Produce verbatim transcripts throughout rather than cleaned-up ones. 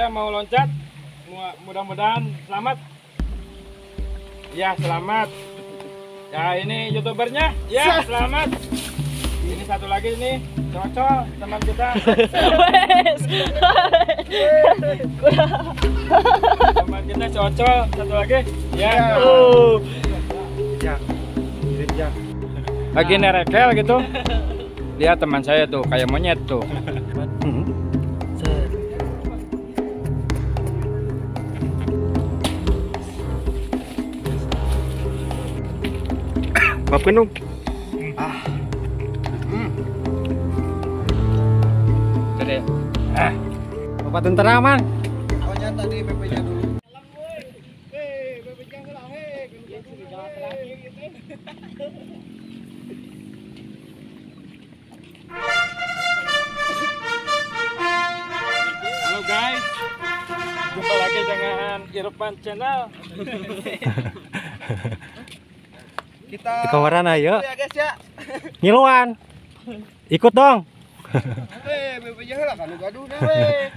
saya mau loncat. Mudah-mudahan selamat. Ya, selamat. Ya, ini YouTubernya. Ya, selamat. Ini satu lagi ini, Cocol, teman kita. Teman kita Cocol, satu lagi. Ya. Oh. Ya. Ya. Lagi nerekel gitu. Lihat teman saya tuh, kayak monyet tuh. Maafkan dong. Ah. Hmm. Jadi, ah. Bapak tentara aman. Pokoknya tadi B P-nya dulu. Halo guys, jumpa lagi dengan Irfan Channel. Kita Di kawaran ayo. ya guys ya. Ngiluan. Ikut dong. Weh, B P-nya lah kan gaduh deh weh.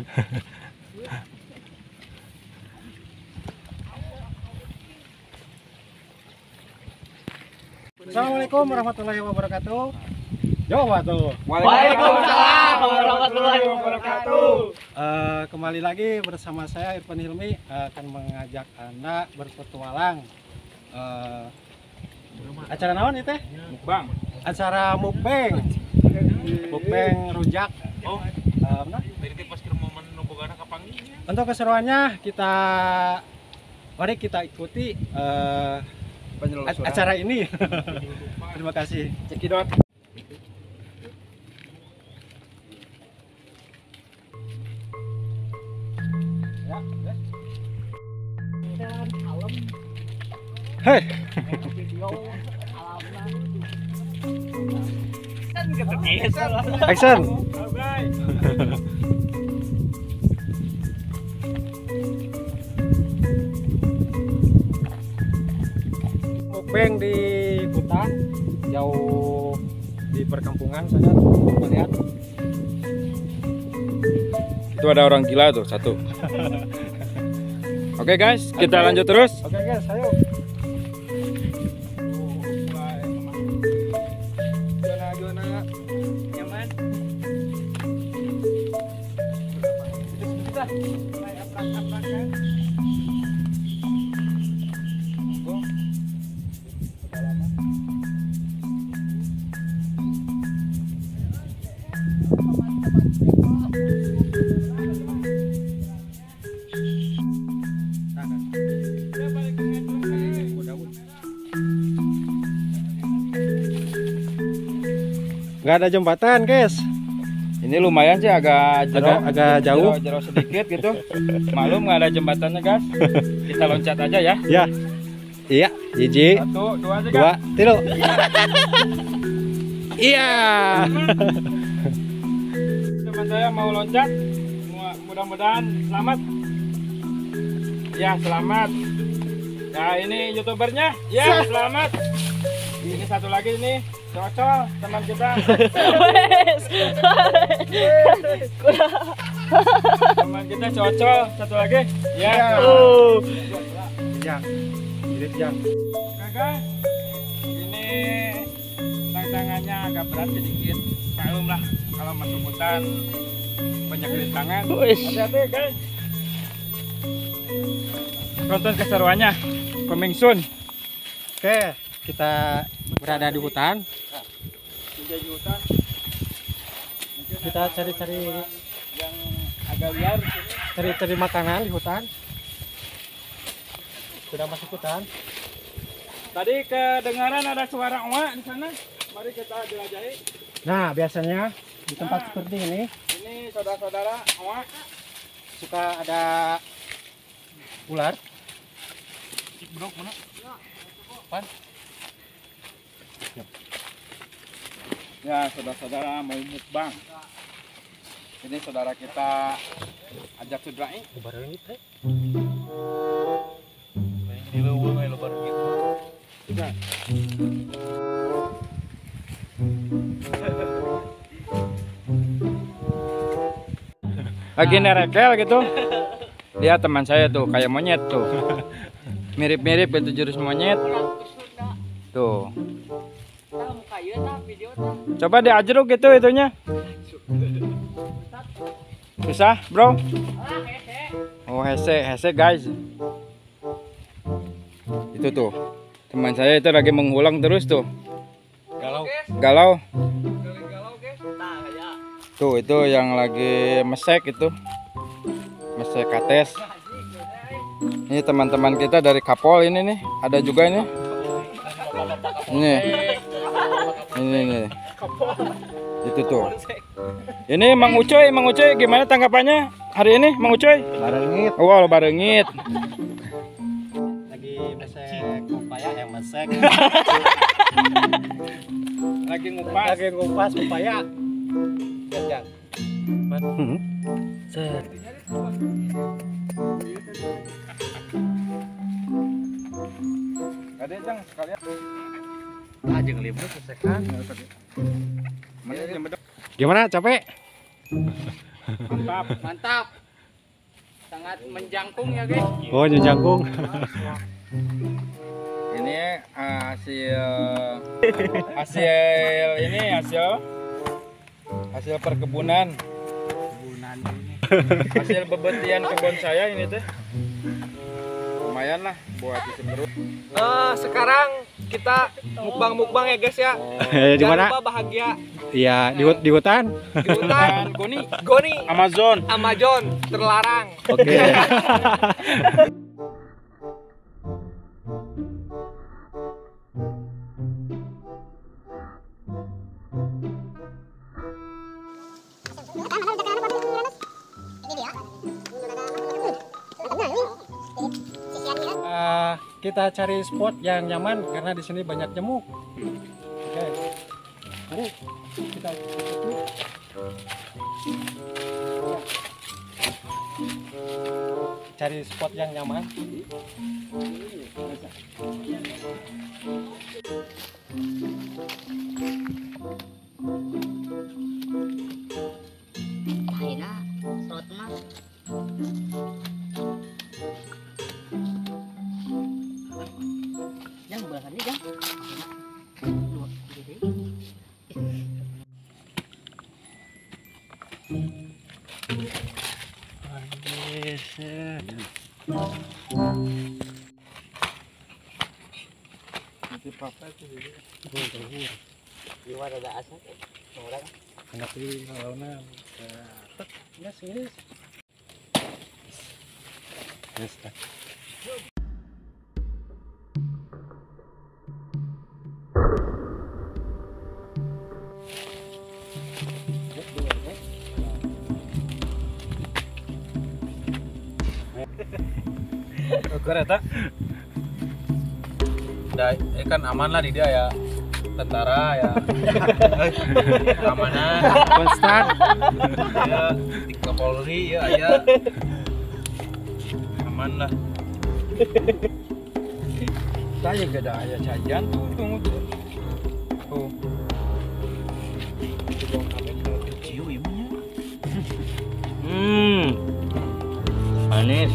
Assalamualaikum warahmatullahi wabarakatuh. Jawa tuh. Waalaikumsalam warahmatullahi wabarakatuh. Eh, kembali lagi bersama saya Irfan Hilmi akan mengajak Anda berpetualang. Eh, acara naon itu teh? Mukbang. Acara mukbang. Mukbang rujak. Oh, Eh, nah, berarti pas ke momen nombogana kapanggihnya. untuk keseruannya kita mari kita ikuti eh, Penyelusuran. acara ini. Terima kasih. Cekidot. Hei. Action. Halo guys. Mukbang di hutan jauh di perkampungan sana lihat. Itu ada orang gila tuh satu. Oke guys, kita lanjut terus. Oke guys, ayo. Zona-zona nyaman. Kita mulai aprak-aprakan. Nggak ada jembatan guys. Ini lumayan sih agak jero, Agak- agak jauh. jero, jero sedikit gitu. Malum nggak ada jembatannya guys. Kita loncat aja ya. Ya. Iya, hiji, Satu, dua aja dua, guys. tilu. Iya. Teman saya mau loncat. Mu- Mudah-mudahan selamat. Ya, selamat. Ya, ini YouTubernya. Ya, selamat. Ini satu lagi nih, Cocol, teman kita. Teman kita Cocol, satu lagi. Ya. Oh. Jang. Irit jang. Oke guys, ini tantangannya agak berat sedikit. Maklum lah kalau masuk hutan banyak rintangan. Hati-hati guys. Tonton keseruannya. Coming soon. Oke, kita berada di hutan. Di hutan. Mungkin Kita ada cari-cari yang agak liar. cari-cari makanan di hutan. Sudah masuk hutan. Tadi kedengaran ada suara owa di sana. Mari kita jelajahi. Nah, biasanya di tempat seperti ini Ini saudara-saudara owa. suka ada ular. Bro, mana? Pan? Ya, saudara-saudara mau mukbang. Ini saudara kita ajak sudrai. Barang itu. Ini lu lu bareng gitu. Juga. Lagi nerekel gitu. Lihat teman saya tuh kayak monyet tuh. Mirip-mirip bentuk jurus monyet. Tuh. Coba diajeruk gitu itunya. Susah, bro. Oh, hese, hese guys. Itu tuh. Teman saya itu lagi mengulang terus tuh. Galau. Galau. Tuh, itu yang lagi mesek itu. Mesek kates. Ini teman-teman kita dari Kapol ini nih. Ada juga ini. Ini. Ini nih. Itu tuh. Ini Mang Ucoy, Mang Ucoy gimana tanggapannya hari ini Mang Ucoy? Barengit. Wow, barengit. Lagi mesek pepaya yang mesek. Lagi ngupas. Lagi ngupas pepaya. Jangan. Hmm. Set. Ada jang sekalian. Ah, jeung libur sesekan. Mana yang bedok? Gimana, capek? Mantap. Mantap. Sangat menjangkung ya, guys. Oh, jangkung. Ini uh, hasil hasil ini hasil hasil perkebunan. Hasil bebetian kebun saya ini teh. Lumayan lah buat disemprot. Eh, sekarang kita mukbang-mukbang ya, guys ya. Eh, di mana? Jangan lupa bahagia. Iya, di, hut- di hutan. Di hutan. Goni, Goni, Amazon. Amazon terlarang. Oke. Eh, kita cari spot yang nyaman karena di sini banyak nyamuk. Oke. Mari kita cari spot yang nyaman. Akhirnya slot mah yang belahan ini kan dua jadi gimana ada asap orang Enak di launa. Ya sini. Yes. Oke, eta. Da, eh kan aman lah di dia ya. Tentara ya. Keamanan. Konstan. Ya, di Kapolri ya aya. Aman lah. Saya gak ada ayah cajan tuh, tunggu tuh. Tuh. Ciu ibunya. Hmm. Manis.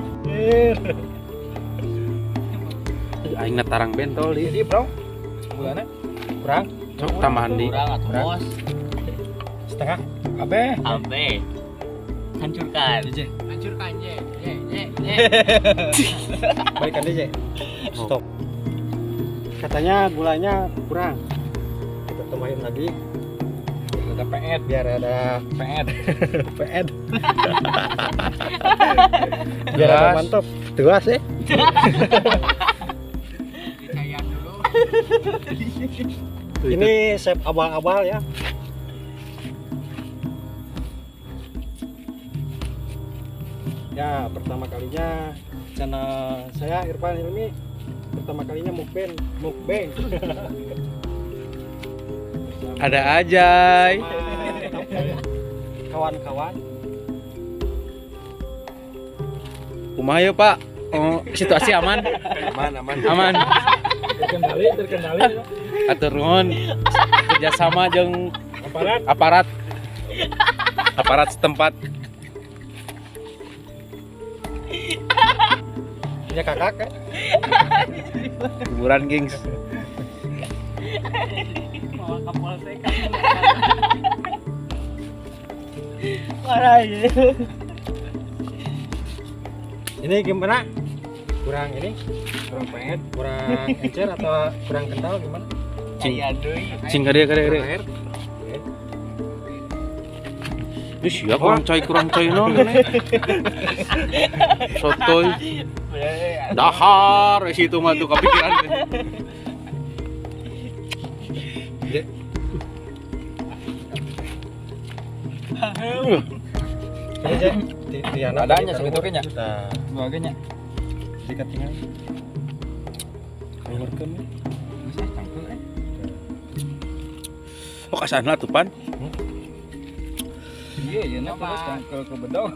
Aing tarang bentol di. Jadi, Bro. Bulannya Kurang Cok tambahan di. kurang atau bos setengah. abe. abe hancurkan Hancurkan, ye. Ye, ye, ye. Balikan D J. Stop. Katanya gulanya kurang. Kita tambahin lagi Ada peet, biar ada peet. peed. Biar ada Jelas. mantap. Tuas eh. Dicayan dulu. Ini chef abal-abal ya. Ya, pertama kalinya channel saya Irfan Hilmi pertama kalinya mukbang, mukbang. Ada aja. Kawan-kawan. Kumaha ya, Pak? Oh, situasi aman. Aman, aman. Aman. Terkendali, terkendali. Atur nuhun. Kerjasama jeung Aparat. aparat. Aparat setempat. Punya kakak kan? Kuburan, gengs. Mau kapolsek kan. Parah ya. Ini gimana? Kurang ini? Kurang pengen. Kurang encer atau kurang kental gimana? Cing. Aduh. Cing ada ada ada. Air. Ih, ya kurang coy, kurang coy non ini. Sotoy. Dahar si itu mah tuh kepikiran. Dek. Ini aja. Tiana Adanya segitu kayaknya. Nah, Sebagainya. sikat tinggal. Ngurkeun. Bisa cangkul eh. Oh kasana tuh pan. Iya, iya nah terus cangkul ke bedog.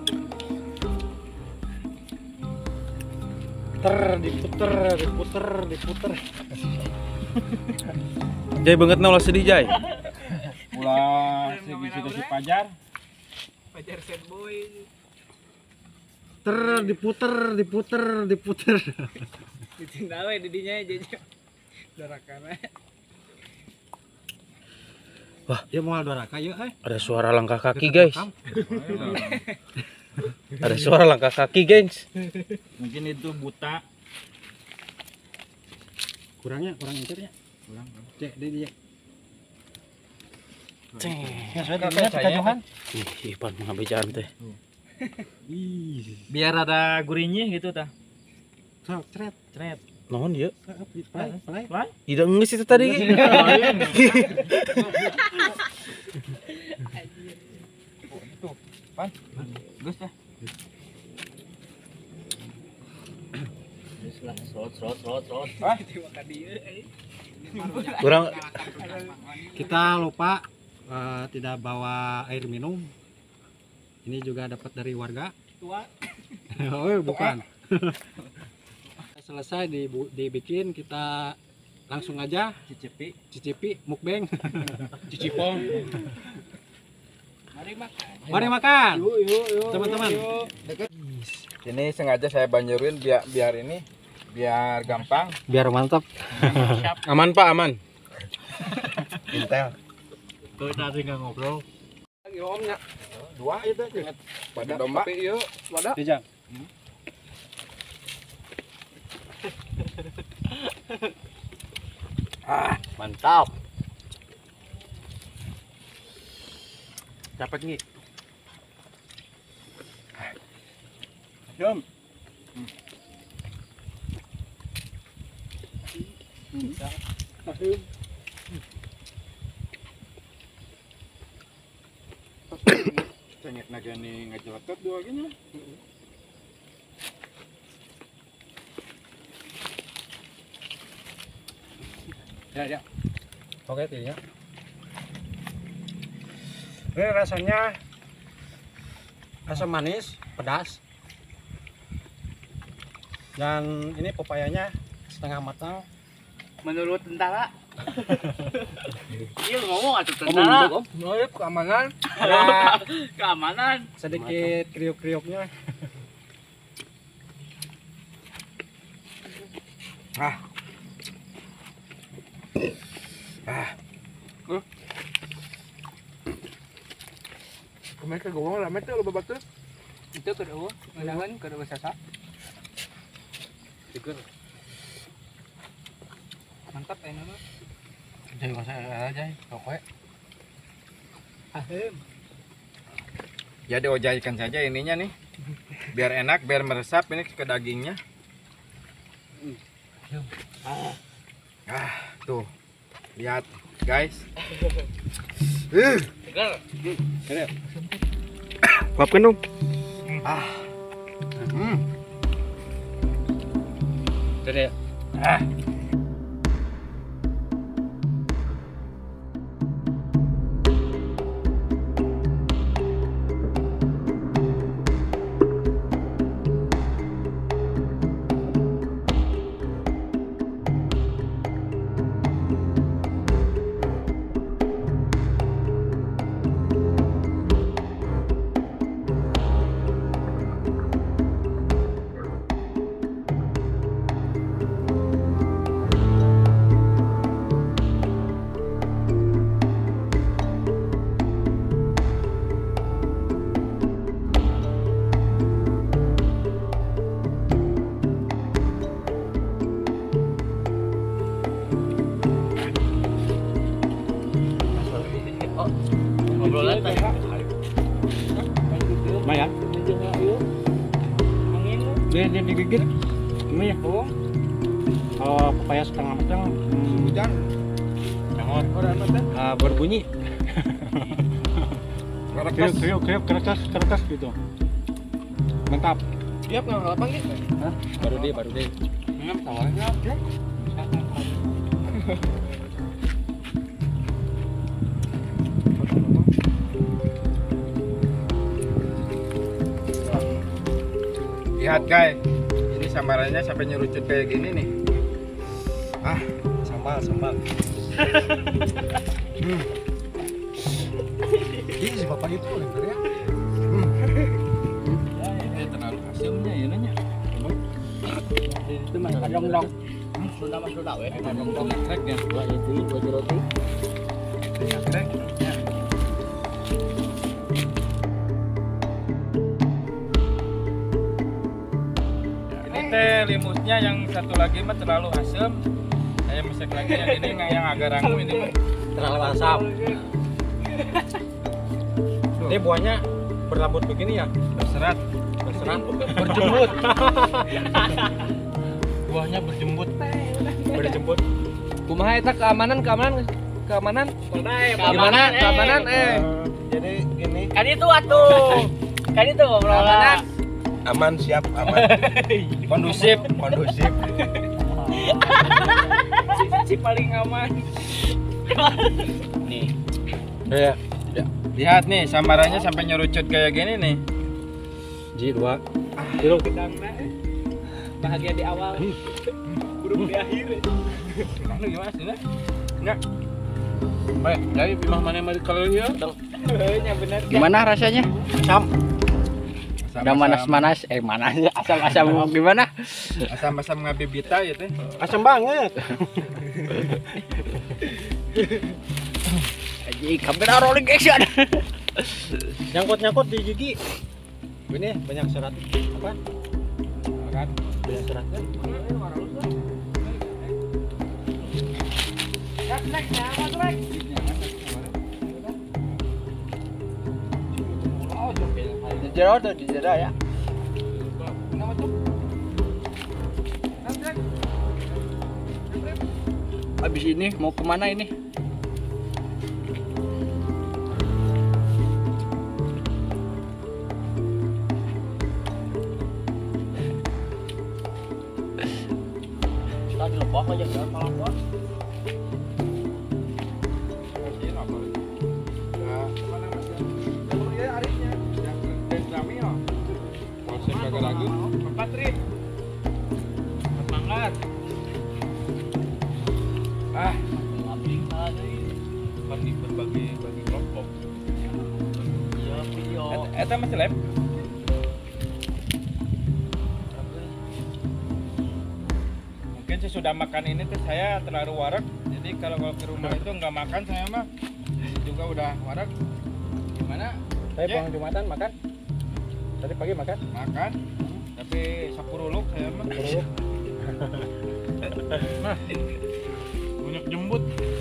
Ter diputer, diputer, diputer. Jai banget nah ulah sedih Jai. Ulah segi-segi si Pajar. Pajar sad boy. Ter diputer, diputer, diputer. Dicinta we didinya jadi darakana. Wah, dia mau doraka yeuh eh. Ada suara langkah kaki guys. Ada suara langkah kaki gengs. Mungkin itu buta. Kurangnya, kurang encernya. Kurang. Cek dia dia. Ceng. Ya sudah kita Johan. Ih, pan pengabejaan teh. Biar ada gurihnya gitu tah. Sok, cret. Cret. Naon ieu? Play, play. Tidak ngeus itu tadi. Pan. Gus dah. Serot serot serot serot. Ah, Kurang Kita lupa eh, tidak bawa air minum. Ini juga dapat dari warga. Tua. Oh, bukan. Selesai dibu- dibikin, kita langsung aja cicipi. cicipi mukbang. cicipong. Mari makan. Mari makan. Yuk, yuk, yuk. Teman-teman. Deket. Ini sengaja saya banjurin biar biar ini biar gampang. Biar mantap. Aman Pak, aman. Intel. Tuh tadi nggak ngobrol. Lagi omnya. Dua itu ingat pada domba. Tapi yuk, pada. Dijang. Ah, Mantap. Dapat nih. Jom. Cengit naga nih ngejeletot dua gini. Ya, ya. Oke, ya. Ini rasanya asam manis, pedas. Dan ini pepayanya setengah matang. Menurut tentara. Iya ngomong atuh Om, tentara. om, om, keamanan. Ya, Keamanan. sedikit kriuk-kriuknya. Ah. Ah. Uh. Kemarin ke gowong rame tuh lo babatu. Itu kedua, ngeundangan kedua sasa. Tikur. Mantap enak mah. Jadi masa aja, pokoknya. Ahem. Jadi ojakan saja ininya nih. Biar enak, biar meresap ini ke dagingnya. Ah, tuh. Lihat, guys. Uh. Maafkan dong. Ah. Hmm. Jadi, Ah. Obrolan teh. Lumayan. Dia dia digigit. Ini ya. Oh. Oh, pepaya setengah matang. Hmm, Hujan. Jangan. Orang apa teh? Ah, berbunyi. Kriuk, kriuk, kriuk, kerekas, kerekas gitu. Mantap. Siap nggak lapang gitu? Hah? Baru deh, baru deh. Ngam tawarnya. Lihat guys, ini sambarannya sampai nyerucut kayak gini nih. Ah, Sambal, sambal. Ini si bapak itu bener ya. Ini terlalu asamnya ya nanya. Itu mah kadang dong. Sudah mas sudah we. Kadang dong krek ya. Dua itu, dua roti. Ini teh limusnya yang satu lagi mah terlalu asam. Saya masak lagi yang ini yang agak rangu ini mah. Terlalu asam. Ini buahnya berlambut begini ya? Berserat. Berserat. Berjembut. Buahnya berjembut. Berjembut. Kumaha eta keamanan, keamanan, keamanan. Gimana Keamanan eh. Jadi gini, Kan itu atuh. Kan itu obrolan. aman siap aman. Kondusif. Kondusif. Si paling aman. Nih. Ya. Lihat nih sambarannya sampai nyerucut kayak gini nih. Ji dua. Kilo. Bahagia di awal. Buruk di akhir. Kamu gimana sih? Enggak. Baik, dari imah mana yang kalau dia? Yang benar. Gimana rasanya? Asam. Udah manas-manas, eh manas asam-asam gimana? Asam-asam ngabibita ya teh. Asam banget. Aji kamera rolling action. Nyangkut-nyangkut di gigi. Ini banyak serat. Apa? Kan? Banyak serat kan? Di jero tuh, di jero ya. Habis ini mau kemana ini? Tadi lepas aja kan malam bos. Lagi empat trip manggar ah bagi berbagi bagi kelompok Iya, video. eta masih lem mungkin sesudah makan ini tuh saya terlalu warak jadi kalau kalau ke rumah itu nggak makan saya mah juga udah warak gimana Saya Ya. pulang Jumatan makan. Tadi pagi makan. makan tapi sapuruluk saya mah nah banyak jembut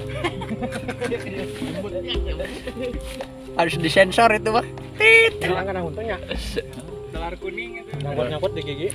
Harus disensor itu mah. Tit. Hilang kan untungnya. telar kuning itu Nyangkut-nyangkut di gigi.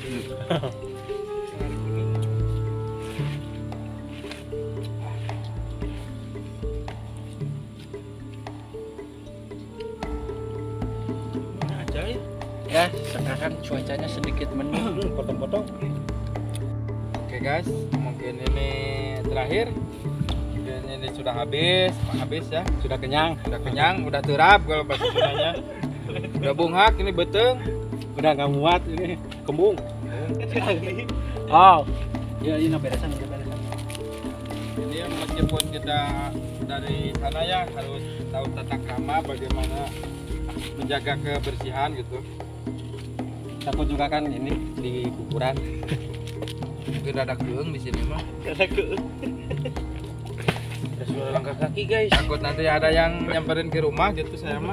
ajaib Ya, sekarang cuacanya sedikit mendung. Potong-potong. oke guys mungkin ini terakhir mungkin ini sudah habis habis ya Sudah kenyang. udah kenyang udah terap kalau bahasa Sundanya udah bunghak ini beteng Udah nggak muat ini. Kembung. Oh, Ya ini beresan, ini beresan. ini meskipun kita dari sana ya harus tahu tata krama bagaimana menjaga kebersihan gitu Takut juga kan ini di kuburan. mungkin ada keung di sini mah ada keung ada suara langkah kaki guys takut nanti ada yang nyamperin ke rumah gitu saya mah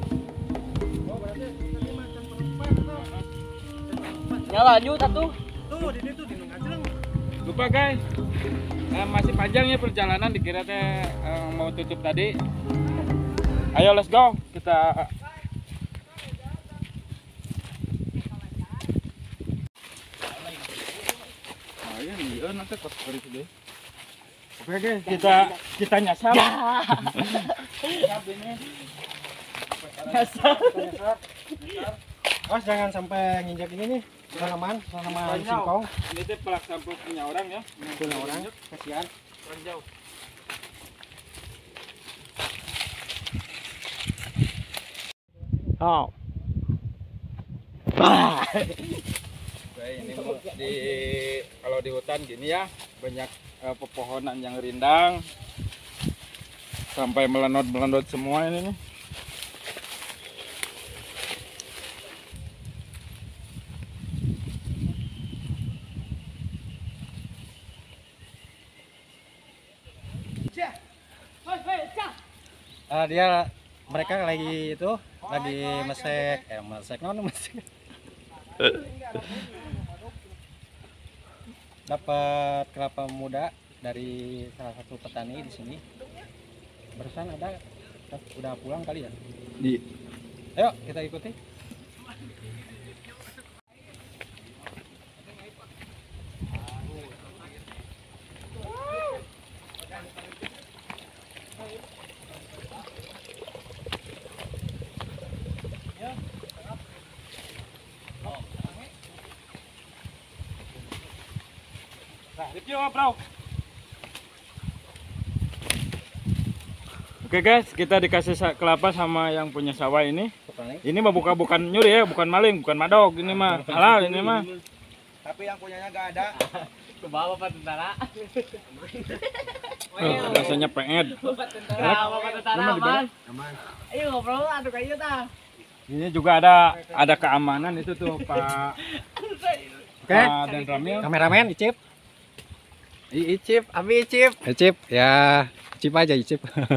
Ya lanjut atuh. Tuh, di situ di ngajeng. Lupa guys, eh, masih panjang ya perjalanan, dikira teh eh, mau tutup tadi. Ayo let's go, kita ayo iya nanti pas kali deh. Oke guys, kita kita nyasar. Nyasar. Awas jangan sampai nginjak ini nih. Tanaman, tanaman singkong. Ini teh pelak sampul punya orang ya. Punya orang, kasihan. Kurang jauh. Oh. Oke, ini mau di kalau di hutan gini ya, banyak eh, pepohonan yang rindang sampai melenot-melenot semua ini nih. Ah, dia mereka lagi itu lagi mesek eh mesek non mesek dapat kelapa muda dari salah satu petani di sini. Barusan ada udah pulang kali ya. Di Ayo kita ikuti. Nah, review bro. Oke guys, kita dikasih sa- kelapa sama yang punya sawah ini. Ini mah bukan bukan nyuri ya, bukan maling, bukan madok, ini mah halal ini mah. Tapi yang punyanya gak ada. Ke bawah Pak Tentara. Oh, rasanya pengen. Pak Tentara, Pak Tentara aman. Ayo ngobrol atuh kayu tah. Ini juga ada ada keamanan itu tuh Pak. Oke. Pak dan Ramil. Kameramen Icip. I Icip, Abi Icip. Icip ya, Icip aja Icip.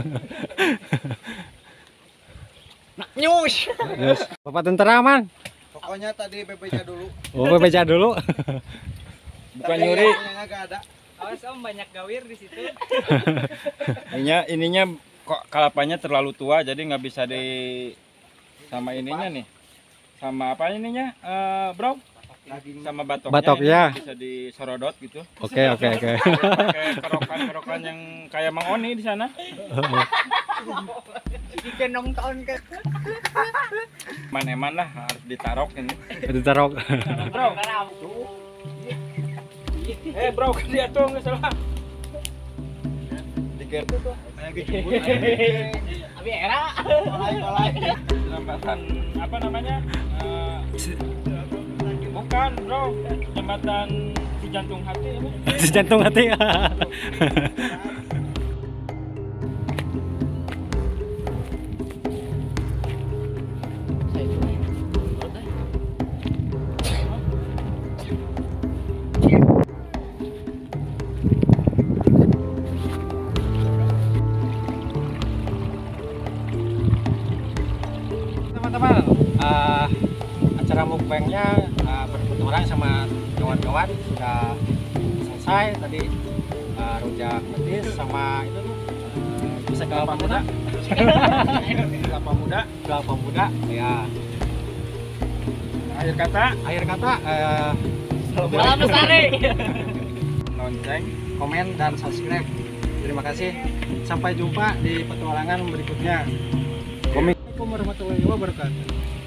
Nak nyus. Yes. Bapak tentara aman. Pokoknya tadi B P-nya dulu. Oh, baca dulu. Bukan Tapi nyuri. yang punyanya gak ada. Awas om banyak gawir di situ. Ininya ininya kok kelapanya terlalu tua jadi nggak bisa di sama ininya nih. Sama apa ininya? Eh, Bro? Sama batoknya. Batok, ini ya. Bisa disorodot gitu. Oke, oke, oke. Pakai kerokan-kerokan yang kayak Mang Oni di sana. Ikan nonton ke. Man-eman lah harus ditarok ini. Ditaruh. Bro. Eh, Bro, dia tuh nggak salah. Diger tuh. Abi era. Jembatan apa namanya? Eh, bukan, Bro. Jembatan si jantung hati ini. Jantung hati. Teman-teman, uh, acara mukbangnya uh, berpetualang sama kawan-kawan sudah selesai tadi. Uh, rujak petis sama itu tuh uh, bisa kelapa muda. Kelapa muda, kelapa muda ya. Akhir kata, Akhir kata uh, Malam Lestari. lonceng. komen dan subscribe. Terima kasih. Sampai jumpa di petualangan berikutnya. Assalamualaikum warahmatullahi wabarakatuh.